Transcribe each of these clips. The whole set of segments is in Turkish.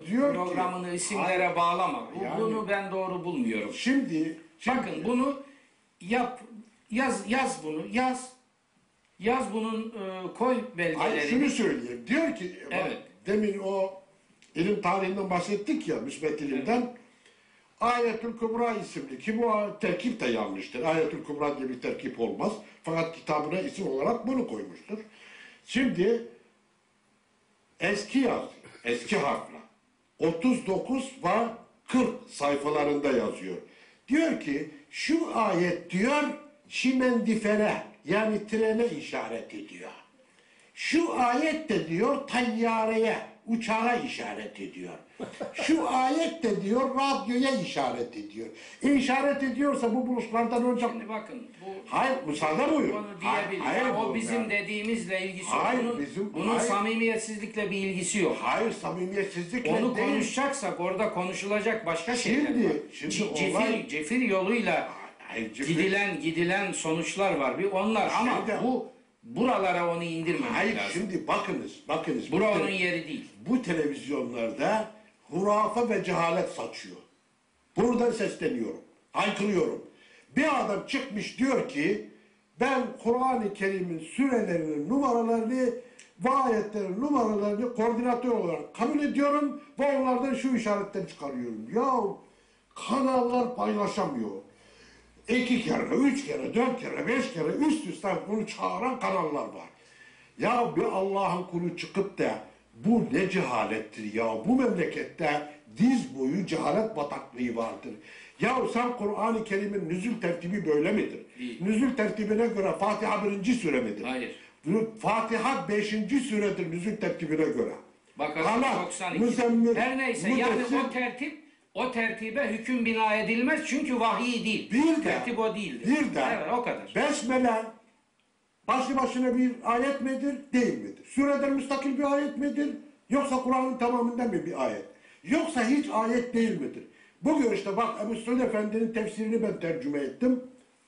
diyor programını ki, isimlere bağlama. Yani, bunu ben doğru bulmuyorum. Şimdi bakın bunu yap, yaz bunu, yaz bunun koy belgelerini. Şunu söyleyeyim. Diyor ki evet. Demin o ilim tarihinden bahsettik ya, müsbet ilimden. Evet. Ayetül Kübra isimli ki bu terkip de yanlıştır. Ayetül Kübra diye bir terkip olmaz. Fakat kitabına isim olarak bunu koymuştur. Şimdi eski harfle 39 ve 40 sayfalarında yazıyor. Diyor ki şu ayet diyor şimendifere yani trene işaret ediyor. Şu ayet de diyor tayyareye, uçağa işaret ediyor. Şu ayet de diyor radyoya işaret ediyor. İşaret ediyorsa bu buluşlardan önce... Şimdi bakın bu... Hayır, müsaade buyurun. Onu diyebilir. O bizim dediğimizle ilgisi yok. Bunun samimiyetsizlikle bir ilgisi yok. Hayır, samimiyetsizlikle onu değil. Konuşacaksak orada konuşulacak başka şeyler var. Cefir yoluyla gidilen sonuçlar var. Bir onlar ama buralara onu indirmemek lazım. Hayır, şimdi bakınız. Bura onun yeri değil. Bu televizyonlarda hurafe ve cehalet saçıyor. Buradan sesleniyorum, haykırıyorum. Bir adam çıkmış diyor ki, ben Kur'an-ı Kerim'in sürelerinin numaralarını ve ayetlerin numaralarını koordinatör olarak kabul ediyorum ve onlardan şu işaretten çıkarıyorum. Ya kanallar paylaşamıyor. 2 kere, 3 kere, 4 kere, 5 kere üst üste bunu çağıran kanallar var. Ya bir Allah'ın kulu çıkıp da bu ne cehalettir ya, bu memlekette diz boyu cehalet bataklığı vardır. Ya sen Kur'an-ı Kerim'in nüzul tertibi böyle midir? Nüzul tertibine göre Fatiha 1. sure midir? Hayır. Fatiha 5. suredir nüzul tertibine göre. Bakalım 92. Her neyse yani o tertibe hüküm bina edilmez çünkü vahiy değil. Tertip o değildir. Bir de evet, o kadar. Besmele başlı başına bir ayet midir? Değil midir? Süreden müstakil bir ayet midir? Yoksa Kur'an'ın tamamından bir ayet? Yoksa hiç ayet değil midir? Bu görüşte bak Ebu Suud Efendi'nin tefsirini ben tercüme ettim.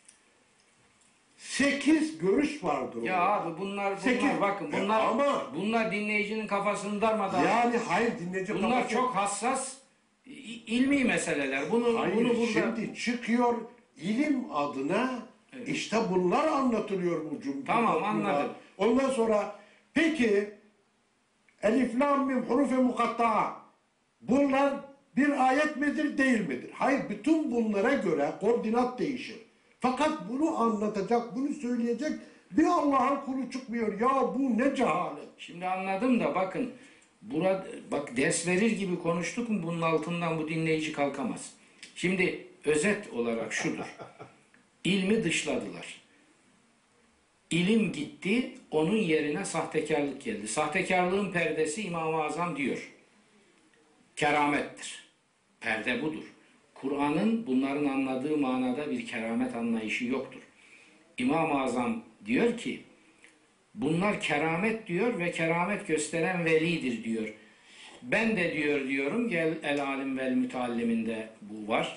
8 görüş vardır. Ya abi bunlar bakın bunlar dinleyicinin kafasını darmadan. Yani hayır dinleyici bunlar çok hassas ilmi meseleler. Bunu burada şimdi çıkıyor ilim adına evet. İşte bunlar anlatılıyor bu cümle. Tamam anladım. Ondan sonra peki elif lam mim hurufe mukatta'a bunlar bir ayet midir değil midir? Hayır bütün bunlara göre koordinat değişir. Fakat bunu anlatacak, bunu söyleyecek bir Allah'ın kulu çıkmıyor. Ya bu ne cehalet. Şimdi anladım da bakın bak ders verir gibi konuştuk mu bunun altından bu dinleyici kalkamaz. Şimdi özet olarak şudur. İlmi dışladılar. İlim gitti, onun yerine sahtekarlık geldi. Sahtekarlığın perdesi İmam-ı Azam diyor. Keramettir. Perde budur. Kur'an'ın bunların anladığı manada bir keramet anlayışı yoktur. İmam-ı Azam diyor ki, bunlar keramet diyor ve keramet gösteren velidir diyor. Ben de diyorum, gel el-alim vel mütealliminde bu var.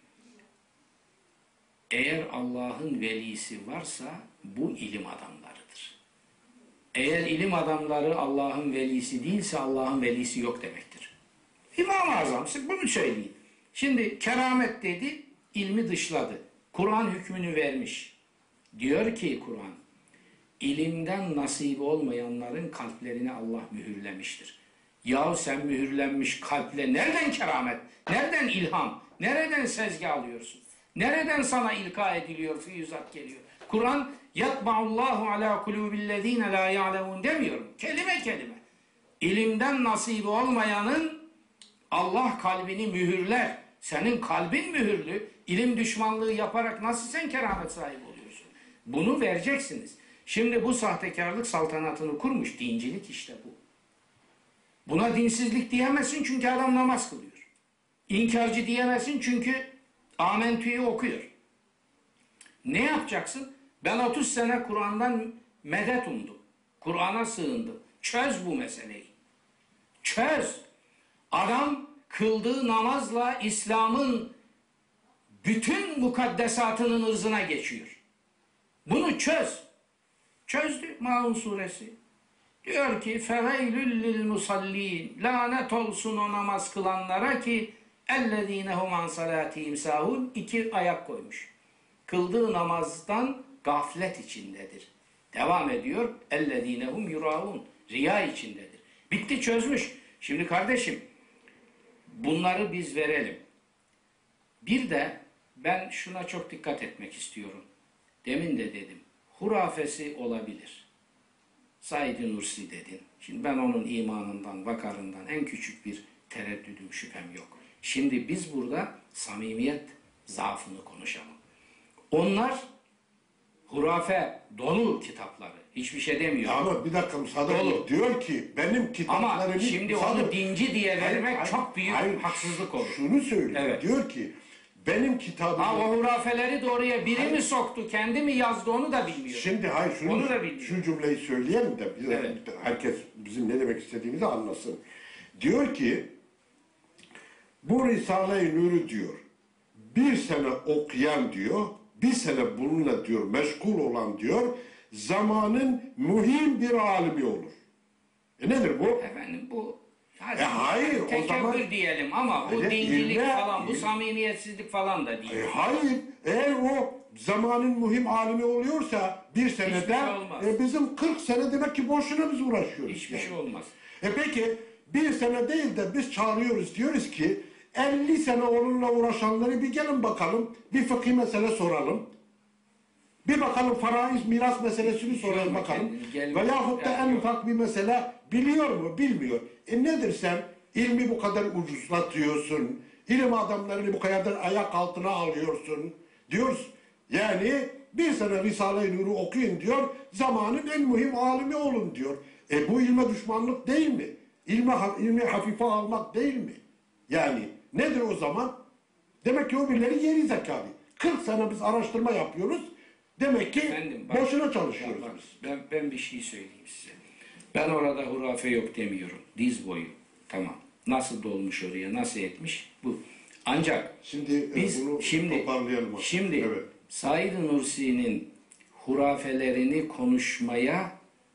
Eğer Allah'ın velisi varsa bu ilim adamlarıdır. Eğer ilim adamları Allah'ın velisi değilse Allah'ın velisi yok demektir. İmam-ı Azam bunu söyleyin. Şimdi keramet dedi, ilmi dışladı. Kur'an hükmünü vermiş. Diyor ki Kur'an, ilimden nasibi olmayanların kalplerini Allah mühürlemiştir. Yahu sen mühürlenmiş kalple nereden keramet, nereden ilham, nereden sezgi alıyorsun? Nereden sana ilka ediliyor, füyüzat geliyor? Kur'an yatba'ullahu ala kulubillezine la ya'lemun demiyorum. Kelime kelime. İlimden nasibi olmayanın Allah kalbini mühürler. Senin kalbin mühürlü. İlim düşmanlığı yaparak nasıl sen keramet sahibi oluyorsun? Bunu vereceksiniz. Şimdi bu sahtekarlık saltanatını kurmuş. Dincilik işte bu. Buna dinsizlik diyemezsin çünkü adam namaz kılıyor. İnkarcı diyemezsin çünkü Amentü'yü okuyor. Ne yapacaksın? Ben 30 sene Kur'an'dan medet umdum. Kur'an'a sığındım. Çöz bu meseleyi. Çöz. Adam kıldığı namazla İslam'ın bütün mukaddesatının ırzına geçiyor. Bunu çöz. Çözdü Maun suresi. Diyor ki فَوَيْلُ لِلْمُصَلِّينَ Lanet olsun o namaz kılanlara ki اَلَّذ۪ينَ هُمْ عَنْ صَلَاتِهِمْ سَاهُونَ 2 ayak koymuş. Kıldığı namazdan gaflet içindedir. Devam ediyor. اَلَّذ۪ينَ هُمْ يُرَاهُونَ Riya içindedir. Bitti, çözmüş. Şimdi kardeşim bunları biz verelim. Bir de ben şuna çok dikkat etmek istiyorum. Demin de dedim. Hurafesi olabilir. Said-i Nursi dedin. Şimdi ben onun imanından, vakarından en küçük bir tereddüdüm, şüphem yok. Şimdi biz burada samimiyet zaafını konuşalım. Onlar hurafe dolu kitapları. Hiçbir şey demiyor. Ama bir dakika müsaade Dolu. edin. Diyor ki benim kitaplarımı... Ama şimdi onu dinci diye vermek çok büyük haksızlık olur. Şunu söylüyor. Evet. Diyor ki benim kitabım... Ha, o hurafeleri de oraya biri mi soktu, kendi mi yazdı onu da bilmiyorum. Şimdi hayır Onu da bilmiyorum. şu cümleyi söyleyelim de Evet. herkes bizim ne demek istediğimizi anlasın. Diyor ki bu Risale-i Nur'u diyor bir sene okuyan diyor, bir sene bununla diyor meşgul olan diyor zamanın mühim bir alimi olur. Nedir bu? Efendim bu hayır, o tekebbür zaman... diyelim ama bu Hayır, dincilik ilme- falan, bu samimiyetsizlik falan da değil. Hayır, eğer o zamanın mühim alimi oluyorsa bir senede şey olmaz. Bizim 40 sene demek ki boşuna biz uğraşıyoruz. Hiçbir şey olmaz. Peki bir sene değil de biz çağırıyoruz diyoruz ki 50 sene onunla uğraşanları bir gelin bakalım bir fıkhi mesele soralım. Bir bakalım faraiz miras meselesini soralım bakalım. Veyahut da en ufak bir mesele biliyor mu bilmiyor. Nedir sen ilmi bu kadar ucuzlatıyorsun. İlim adamlarını bu kadar ayak altına alıyorsun diyoruz. Yani bir sene Risale-i Nur'u okuyun diyor. Zamanın en mühim alimi olun diyor. Bu ilme düşmanlık değil mi? İlmi hafife almak değil mi? Yani nedir o zaman? Demek ki o birileri geri zekalı. 40 sene biz araştırma yapıyoruz. Demek ki Efendim, boşuna çalışıyoruz. Ben bir şey söyleyeyim size. Ben orada hurafe yok demiyorum. Diz boyu. Tamam. Nasıl dolmuş oraya, nasıl etmiş? Bu. Ancak Şimdi biz bunu toparlayalım. Şimdi evet. Said-i Nursi'nin hurafelerini konuşmaya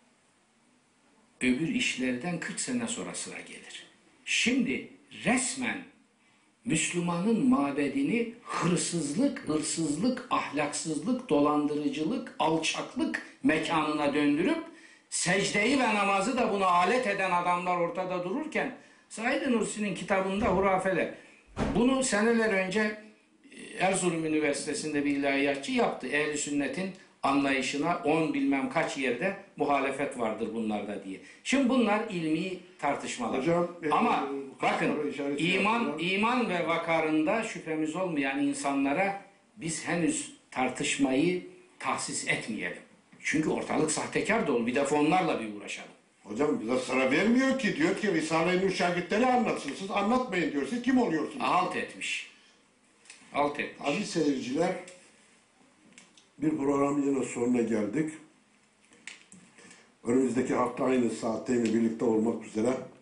öbür işlerden 40 sene sonra sıra gelir. Şimdi resmen Müslümanın mabedini hırsızlık, hırsızlık, ahlaksızlık, dolandırıcılık, alçaklık mekanına döndürüp secdeyi ve namazı da buna alet eden adamlar ortada dururken Said Nursi'nin kitabında hurafeler. Bunu seneler önce Erzurum Üniversitesi'nde bir ilahiyatçı yaptı. Ehl-i sünnetin anlayışına 10 bilmem kaç yerde muhalefet vardır bunlarda diye. Şimdi bunlar ilmi tartışmalar. Hocam, ama bakın iman ve vakarında şüphemiz olmayan insanlara biz henüz tartışmayı tahsis etmeyelim. Çünkü ortalık sahtekar dolu. Bir defa onlarla bir uğraşalım. Hocam bize sıra vermiyor ki. Diyor ki Risale-i Nur şagirdleri anlatsın. Siz anlatmayın diyor. Siz kim oluyorsunuz? Halt etmiş. Halt etmiş. Aziz seyirciler, bir programın yine sonuna geldik. Önümüzdeki hafta aynı saatte yine birlikte olmak üzere